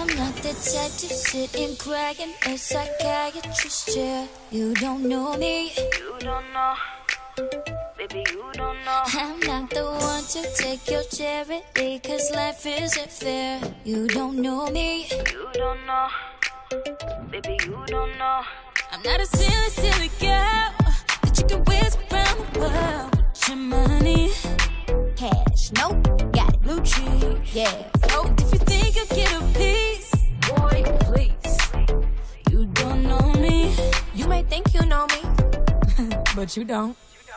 I'm not the type to sit and cry in a psychiatrist's chair. You don't know me. You don't know. Baby, you don't know. I'm not the one to take your charity, cause life isn't fair. You don't know me. You don't know. Baby, you don't know. I'm not a silly, silly girl that you can whisk around the world with your money. Cash, nope, got it, blue cheese, yeah. So if you think you'll get a piece, boy, please. You don't know me. You may think you know me, but you don't.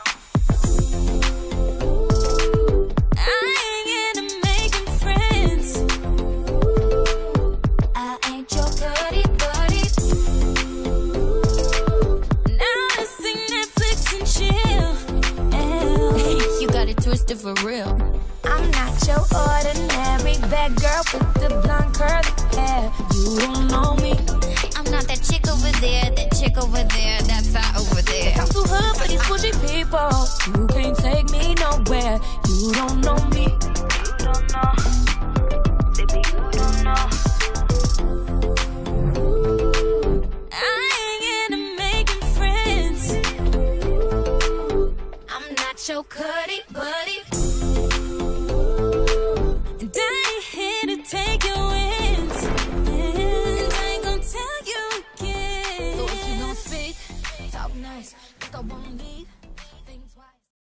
Twisted for real. I'm not your ordinary bad girl with the blonde curly hair. You don't know me. I'm not that chick over there, that chick over there, that fat over there. I'm too hood for these bougie people. You can't take me nowhere. You don't know me. You don't know.